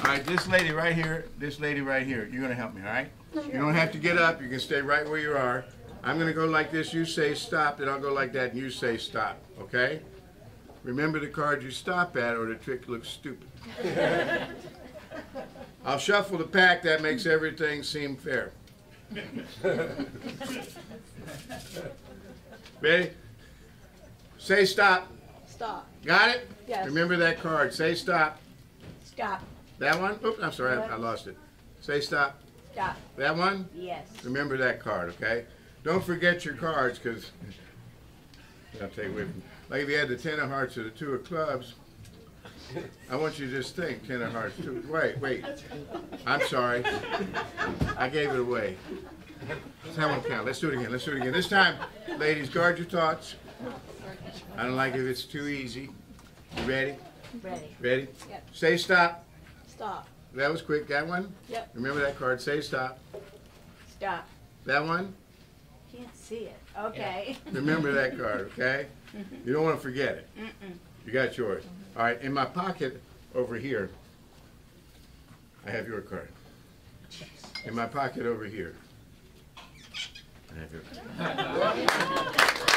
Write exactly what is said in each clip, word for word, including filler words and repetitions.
right, this lady right here, this lady right here, you're going to help me, all right? You don't have to get up. You can stay right where you are. I'm going to go like this. You say stop, then I'll go like that, and you say stop, okay? Remember the card you stop at, or the trick looks stupid. I'll shuffle the pack. That makes everything seem fair. Ready? Say stop. Stop. Got it? Yes. Remember that card. Say stop. Stop. That one? Oops, I'm sorry, I, I lost it. Say stop. Stop. That one? Yes. Remember that card, okay? Don't forget your cards, because I'll take it with me. Like if you had the ten of hearts or the two of clubs, I want you to just think ten of hearts. Two, wait, wait. I'm sorry. I gave it away. That one count. Let's do it again. Let's do it again. This time, ladies, guard your thoughts. I don't like if it's too easy. You ready? Ready. Ready? Yep. Say stop. Stop. That was quick. That one? Yep. Remember that card. Say stop. Stop. That one? Can't see it. Okay. Remember that card, okay? You don't want to forget it. Mm-mm. You got yours. All right, in my pocket over here, I have your card. In my pocket over here, I have your card.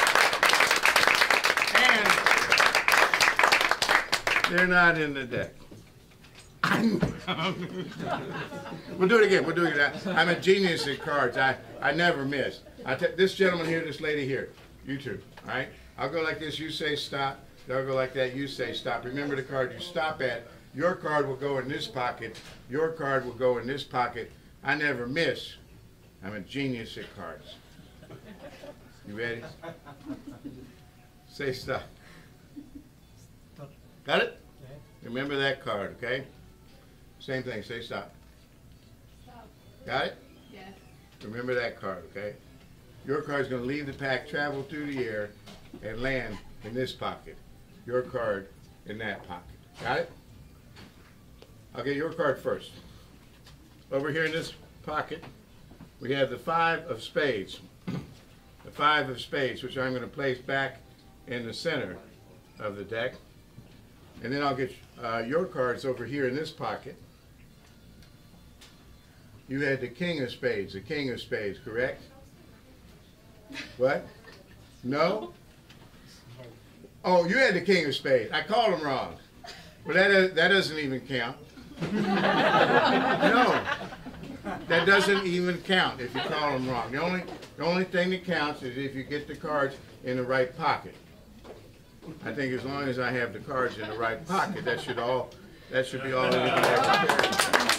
And they're not in the deck. We'll do it again. We'll do it again. I'm a genius at cards. I, I never miss. I t this gentleman here, this lady here, you two, all right? I'll go like this. You say stop. They'll go like that. You say stop. Remember the card you stop at. Your card will go in this pocket. Your card will go in this pocket. I never miss. I'm a genius at cards. You ready? Say stop. Got it? Remember that card, okay? Same thing. Say stop. Stop. Got it? Yes. Remember that card, okay? Your card's going to leave the pack, travel through the air, and land in this pocket. Your card in that pocket. Got it? I'll get your card first. Over here in this pocket, we have the five of spades. The five of spades, which I'm going to place back in the center of the deck. And then I'll get uh, your cards over here in this pocket. You had the king of spades, the king of spades, correct? What? No? Oh, you had the king of spades. I called him wrong. Well, that, that doesn't even count. No. That doesn't even count if you call them wrong. The only, the only thing that counts is if you get the cards in the right pocket. I think as long as I have the cards in the right pocket, that should all, that should be all that you can have.